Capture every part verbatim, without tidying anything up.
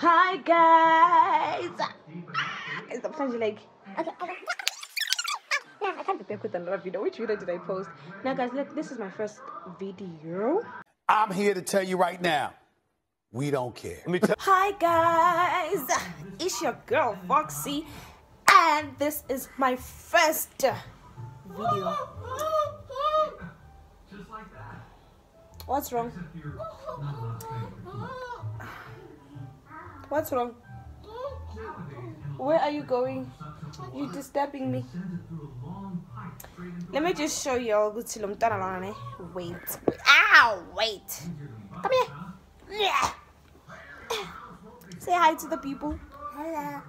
Hi guys. Is the plan like? Okay, okay. No, I can't be back with another video. Which video did I post? Now guys, look, this is my first video. I'm here to tell you right now, we don't care. Let me tell Hi guys, it's your girl Foxy, and this is my first video. Just like that. What's wrong? What's wrong? Where are you going? You're disturbing me. Let me just show you all. Wait. Ow! Wait. Come here. Yeah. Say hi to the people. Hello.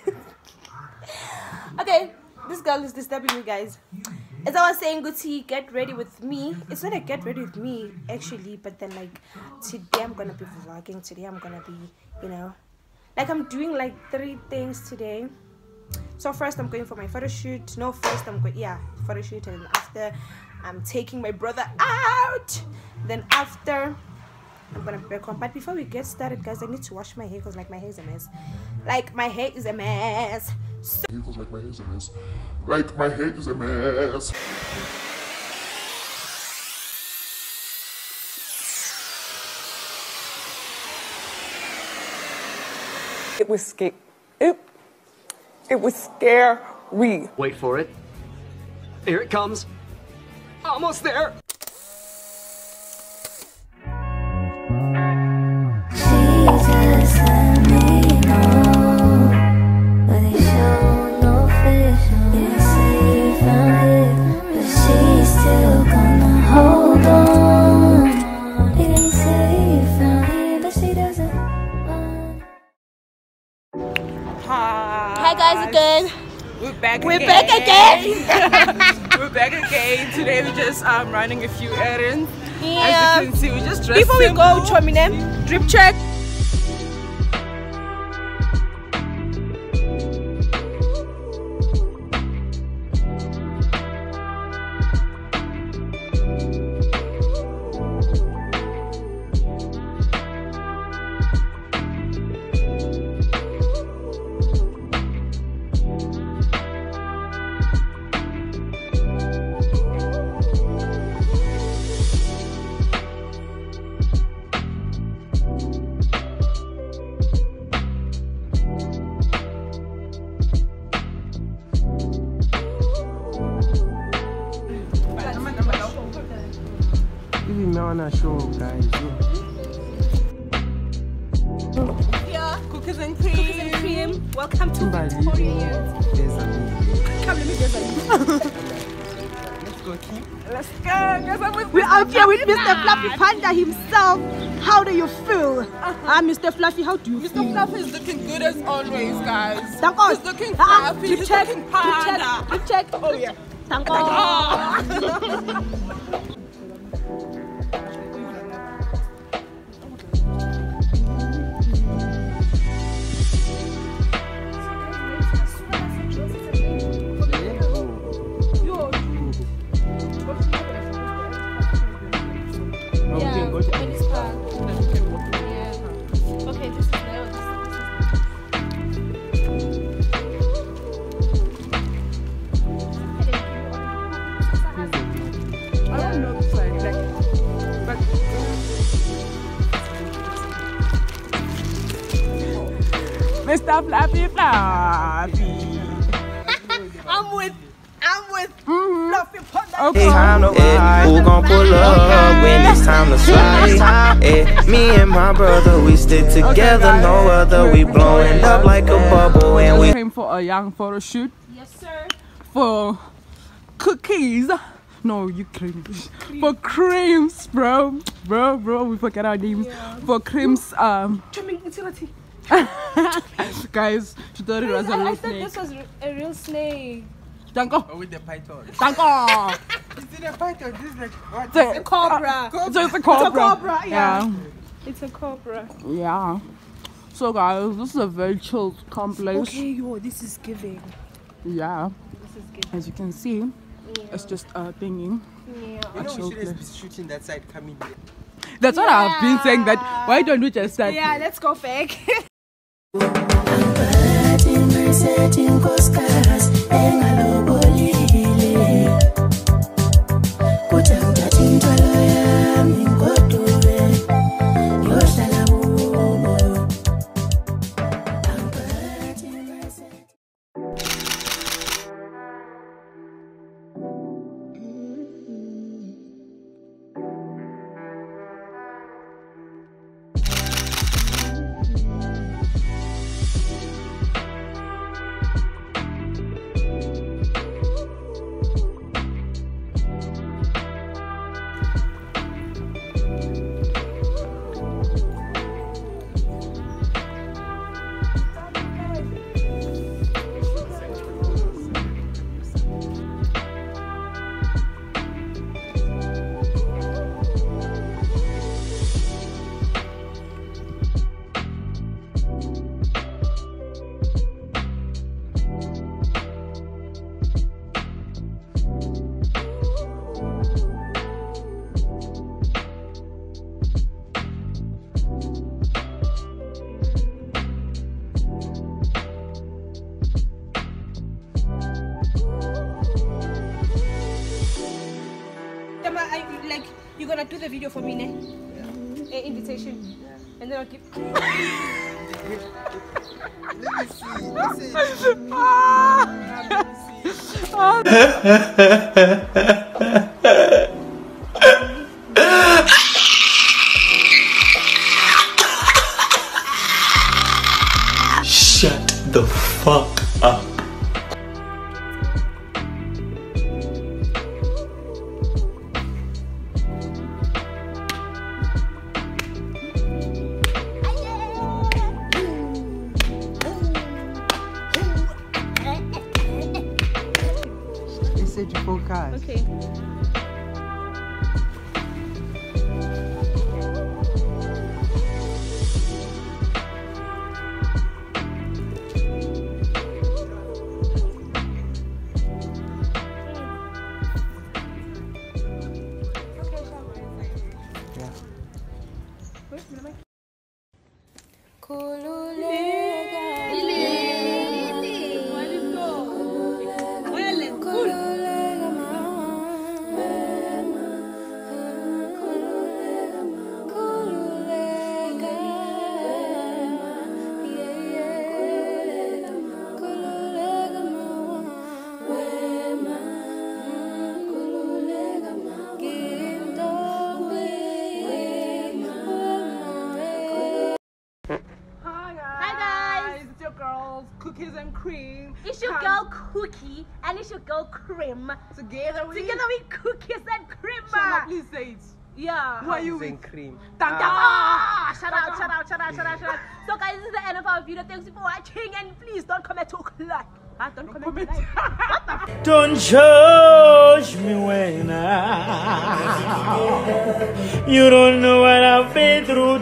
Okay, this girl is disturbing me, guys. As I was saying, Gucci, get ready with me. It's not a get ready with me, actually, but then, like, today I'm gonna be vlogging. Today I'm gonna be, you know, like, I'm doing, like, three things today. So, first, I'm going for my photo shoot. No, first, I'm going, yeah, photo shoot. And after, I'm taking my brother out. Then, after, I'm gonna be back home. But before we get started, guys, I need to wash my hair because, like, my hair is a mess. Like, my hair is a mess. So like my hair is a mess. Like my hair is a mess. It was scary. It, it was scary. Wait for it. Here it comes. Almost there. Hi guys again. We're back We're again. back again. We're back again. Today we're just um running a few errands. Yeah. As you can see, we just dressed Before we simple. go, Chominem, drip check. On our show, guys. Yeah, cookies and cream. Cookies and cream. Welcome to Victoria. Come, let me get that. Let's go, Kim. Let's go. Guys, I'm with We're out here with Mister Fluffy Panda himself. How do you feel? Ah, Mister Fluffy, how do you Mister feel? Fluffy is looking good as always, guys. Thank God. He's looking Ah, fluffy. drip He's check, looking drip panda. check, drip check. Oh yeah. Thank God. Mister Fluffy Fluffy. I'm with, I'm with Mm-hmm. Fluffy Panda. Okay. Time to ride. Who gon' pull up when it's time to slide? Eh, me and my brother, we stick together, no other. We blowing up like a bubble, and we came for a young photo shoot Yes, sir. for cookies. No, you creams. For creams, bro. Bro, bro, we forget our names. Yeah. For creams, um Trimming utility. guys, she thought it was a I, I real thought snake. this was a real snake. Danko. Oh, with the python. Danko. Is it a python? This is like what? It's a A cobra. So it's a cobra. It's a cobra, yeah. Yeah. It's a cobra. Yeah. So guys, this is a very chill, calm place. Okay, yo, this is giving. Yeah. This is giving. As you can see, Yeah. it's just a thingy. Yeah. You know, Actual we should place. be shooting that side coming here. That's what I've been saying. That why don't we just start? Yeah, let's go fake. Like, you're gonna do the video for me, ne? Yeah. A invitation. Yeah. And then I'll give. Let me see. Let me see. Shut the fuck up. Focus. Okay. Yeah. Where's the mic? Cookies and cream. It's your girl Cookie and it's your girl Cream. Together we Together we cookies and cream. Shana, please say it. Yeah. Who are you Cookies with? and cream. Thank Ah, shout out, shout out, shout out, shout out, shout out. So guys, this is the end of our video. Thanks for watching and please don't comment to like. Ah, don't comment. comment. Like. Don't judge me when I you don't know what I've been through.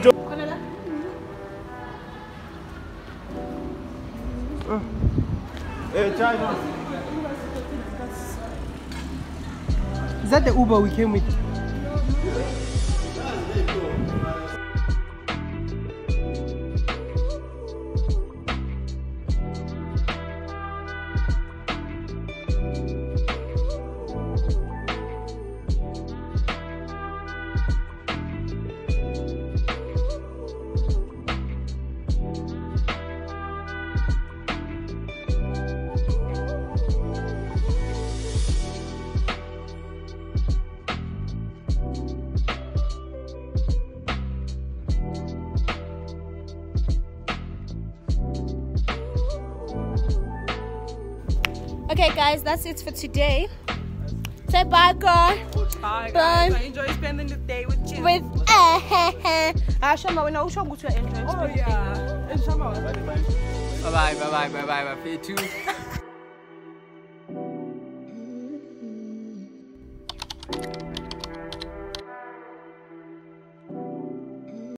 Hey, China. Is that the Uber we came with? Okay guys, that's it for today. Say bye girl. Bye Bye. guys. I enjoy spending the day with you. With eh Ah Shama, when I was going to enjoy. Oh yeah. And Shama. Bye bye bye bye bye bye. For you too.